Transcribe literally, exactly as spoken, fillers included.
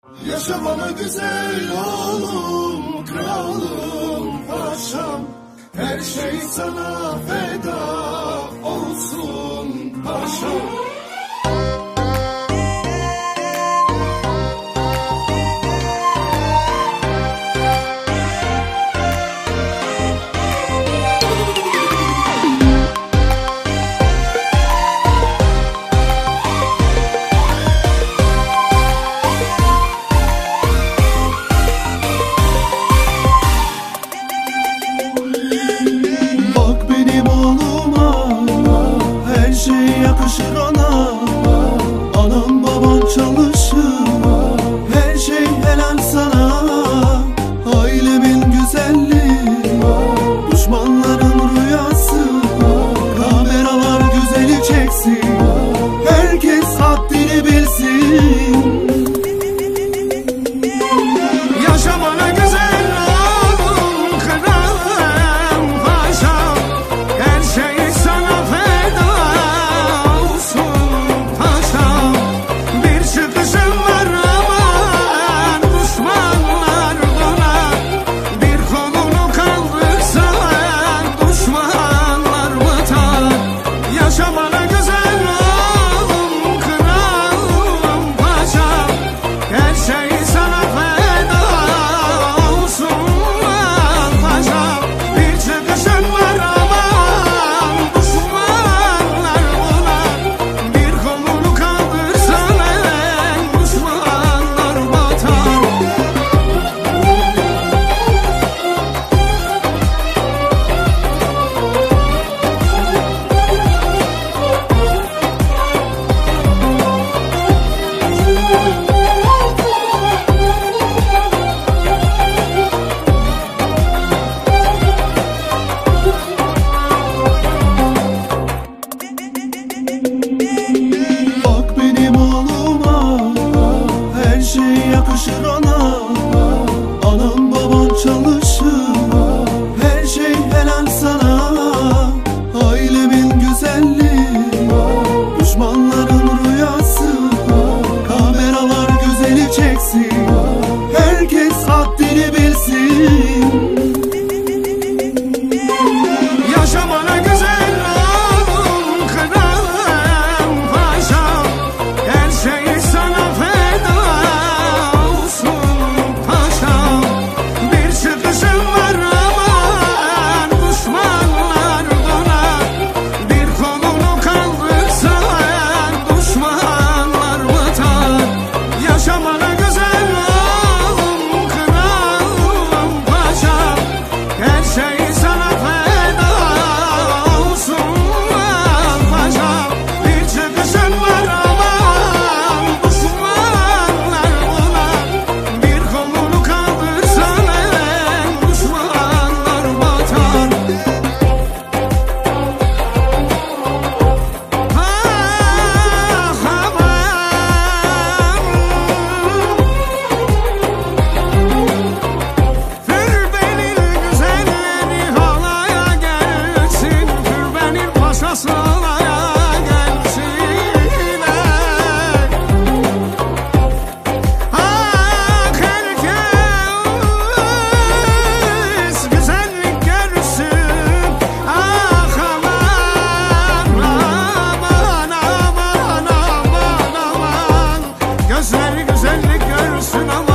Yaşa bana güzel oğlum, kralım, paşam. Her şey sana feda olsun paşam. Yakışır ona, anam baban çalışır, her şey helal sana. Ailemin güzelliği, düşmanların rüyası, kameralar güzeli çeksin, herkes haddini bilsin. Yaşa bana güzel oğlum, kralım, paşam. Her şey sana feda yakışır ona, anam baban çalışır, her şey helal sana. Ailemin güzelliği, düşmanların rüyası, kameralar güzeli çeksin, herkes haddini bilsin. Yaşa bana güzel oğlum, kralım, paşam. Her şey sana feda paşam. Bir çıkışım var aman, düşmanlar bana. Bir kolunu kaldırsan, düşmanlar batar. Yaşa bana güzel oğlum, kralım, paşam. Her şey sana feda olsun paşam. Bir çıkışım var aman, düşmanlar bana. Bir kolunu kaldırsan en düşmanlar batar. Ah aman, Türbenin güzelleri halaya gelsin, Türbenin paşası halaya gelsin. Ah herkes güzellik görsün. Ah aman, aman, aman, aman, aman. Gözleri güzellik görsün aman.